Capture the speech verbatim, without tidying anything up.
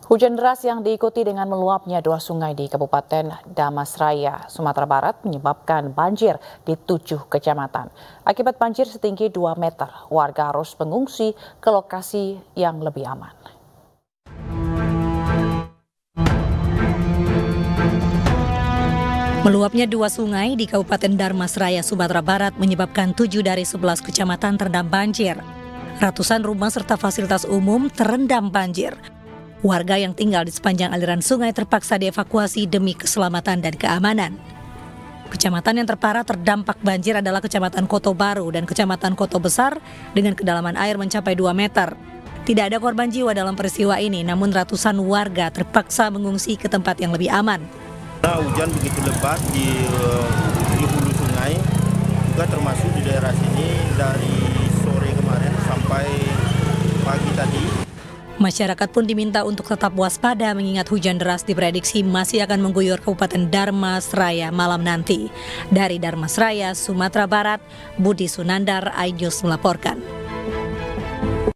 Hujan deras yang diikuti dengan meluapnya dua sungai di Kabupaten Damasraya, Sumatera Barat menyebabkan banjir di tujuh kecamatan. Akibat banjir setinggi dua meter, warga harus mengungsi ke lokasi yang lebih aman. Meluapnya dua sungai di Kabupaten Damasraya, Sumatera Barat menyebabkan tujuh dari sebelas kecamatan terendam banjir. Ratusan rumah serta fasilitas umum terendam banjir. Warga yang tinggal di sepanjang aliran sungai terpaksa dievakuasi demi keselamatan dan keamanan. Kecamatan yang terparah terdampak banjir adalah Kecamatan Koto Baru dan Kecamatan Koto Besar dengan kedalaman air mencapai dua meter. Tidak ada korban jiwa dalam peristiwa ini, namun ratusan warga terpaksa mengungsi ke tempat yang lebih aman. Nah, hujan begitu lebat di hulu sungai, juga termasuk di daerah sini dari sore kemarin sampai pagi tadi. Masyarakat pun diminta untuk tetap waspada mengingat hujan deras diprediksi masih akan mengguyur Kabupaten Damasraya malam nanti. Dari Damasraya, Sumatera Barat, Budi Sunandar, iNews melaporkan.